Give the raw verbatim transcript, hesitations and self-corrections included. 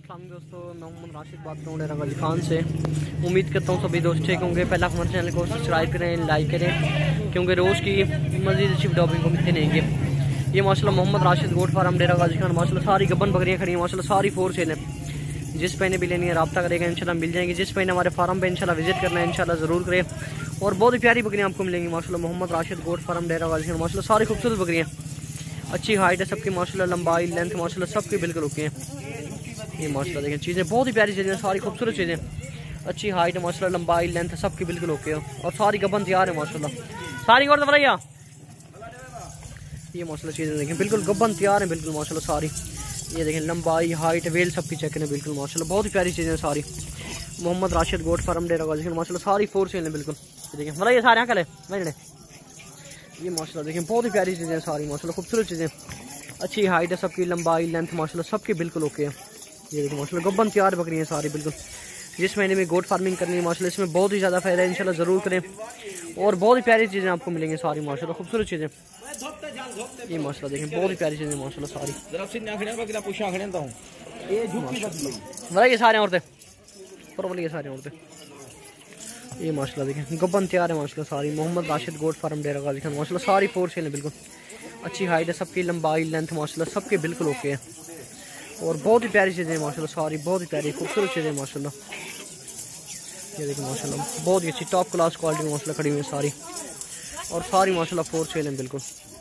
अस्सलाम दोस्तों, मैं मोहम्मद राशिद बात कर रहा हूँ खान से। उम्मीद करता हूँ सभी दोस्त ठीक होंगे। पहले हमारे चैनल को सब्सक्राइब करें, लाइक करें, क्योंकि रोज़ की मज़ीद अच्छी वीडियो को मिलते रहेंगे। ये माशाल्लाह मोहम्मद राशिद गोट फार्म डेरा गाजी खान, माशाल्लाह सारी गब्बन बकरियाँ खड़ी हैं, माशाल्लाह सारी फोर सेल हैं। जिस पहने भी लेनी है रब्ता करेगा, इंशाल्लाह मिल जाएंगे। जिस पहने हमारे फार्म पे इंशाल्लाह विजिट करना है इंशाल्लाह ज़रूर करें। और बहुत ही प्यारी बकरियाँ आपको मिलेंगी माशाल्लाह मोहम्मद राशिद गोट फार्म डेरा गाजी खान। माशाल्लाह सारी खूबसूरत बकरियाँ, अच्छी हाइट है सबकी, माशाल्लाह लंबाई लेंथ माशाल्लाह सबकी बिल्कुल ओके हैं। ये माशाल्लाह देखें, चीज़ें बहुत ही प्यारी चीज़ें, सारी खूबसूरत चीज़ें, अच्छी हाइट है माशाल्लाह, लंबाई लेंथ सबकी बिल्कुल ओके है। और सारी गबन तैयार है माशाल्लाह, सारी और दफराइया। ये माशाल्लाह चीज़ें देखें, बिल्कुल गबन तैयार है बिल्कुल माशाल्लाह सारी। ये देखें लंबाई हाइट वेल सबकी चेक है बिल्कुल माशाल्लाह, बहुत ही प्यारी चीज़ें सारी। मोहम्मद राशिद गोट फार्म डेरा गाजी माशाल्लाह सारी फोर सेल है बिल्कुल। देखें मतलब ये सारे कल है ये माशाल्लाह देखें, बहुत ही प्यारी चीज़ें सारी माशाल्लाह, खूबसूरत चीज़ें, अच्छी हाइट है सबकी, लंबाई लेंथ माशाल्लाह सबकी बिल्कुल ओके है। ये देखो माशाल्लाह गब्बन तैयार बकरी हैं सारी बिल्कुल। जिस महीने में गोट फार्मिंग करनी है माशाल्लाह इसमें बहुत ही ज़्यादा फायदा है, इंशाल्लाह ज़रूर करें। और बहुत ही प्यारी चीज़ें आपको मिलेंगी सारी माशाल्लाह, खूबसूरत चीज़ें। ये माशाल्लाह देखें, बहुत ही प्यारी चीज़ें माशाल्लाह सारी। ये सारे औरतें पर ये सारी औरतें ये माशाल्लाह देखें गब्बन तैयार है माशाल्लाह सारी। मोहम्मद राशिद गोट फार्म डेरा गाजी खान माशाल्लाह सारी फोर सेल है बिल्कुल, अच्छी हाइट है सबकी, लंबाई लेंथ माशाल्लाह सबके बिल्कुल ओके है। और बहुत ही प्यारी चीज़ें माशाल्लाह सारी, बहुत ही प्यारी खूबसूरत चीज़ें माशाल्लाह। ये देखिए माशाल्लाह बहुत ही अच्छी टॉप क्लास क्वालिटी माशाल्लाह खड़ी हुई है सारी। और सारी माशाल्लाह फोर सेल है बिल्कुल।